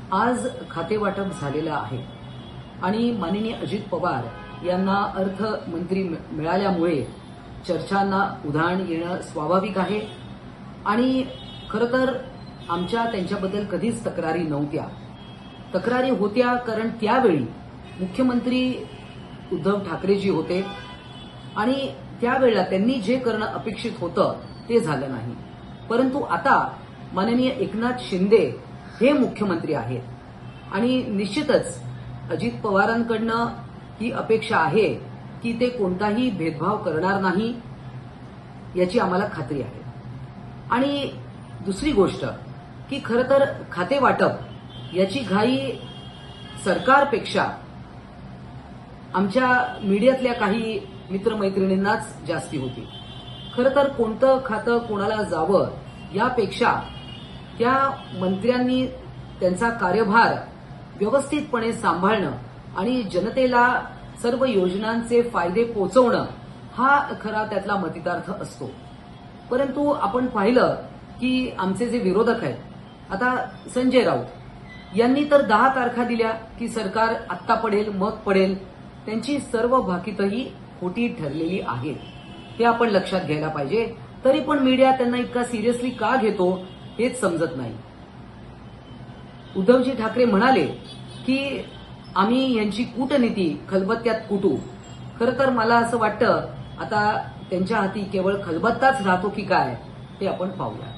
आज खातेवाटप झालेलं आहे आणि माननीय अजित पवार यांना अर्थमंत्री मिळाल्यामुळे चर्चांना उधाण येणं स्वाभाविक आहे आणि खरं तर आमच्या त्यांच्याबद्दल कधीच तक्रारी नव्हत्या. तक्रारी होत्या कारण त्यावेळी मुख्यमंत्री उद्धव ठाकरेजी होते आणि त्यावेळेला त्यांनी जे करणं अपेक्षित होतं ते झालं नाही. परंतु आता माननीय एकनाथ शिंदे हे मुख्यमंत्री आहेत आणि निश्चितच अजित पवारांकडनं ही अपेक्षा आहे की ते कोणताही भेदभाव करणार नाही याची आम्हाला खात्री आहे. आणि दुसरी गोष्ट की खरं तर खातेवाटप याची घाई सरकारपेक्षा आमच्या मीडियातल्या काही मित्रमैत्रिणींनाच जास्ती होती. खरं तर कोणतं खातं कोणाला जावं यापेक्षा त्या मंत्र्यांनी त्यांचा कार्यभार व्यवस्थितपणे सांभाळणं आणि जनतेला सर्व योजनांचे फायदे पोहोचवणं हा खरा त्यातला मतितार्थ असतो. परंतु आपण पाहिलं की आमचे जे विरोधक आहेत, आता संजय राऊत यांनी तर 10 तारखा दिल्या की सरकार आत्ता पडेल मग पडेल. त्यांची सर्व भाकीतही खोटी ठरलेली आहेत हे आपण लक्षात घ्यायला पाहिजे. तरी पण मीडिया त्यांना इतका सिरियसली का घेतो हेच समजत नाही. उद्धवजी ठाकरे म्हणाले की आम्ही यांची कूटनीती खलबत्त्यात कुटू. खरं तर मला असं वाटतं आता त्यांच्या हाती केवळ खलबत्ताच राहतो की काय ते आपण पाहूया.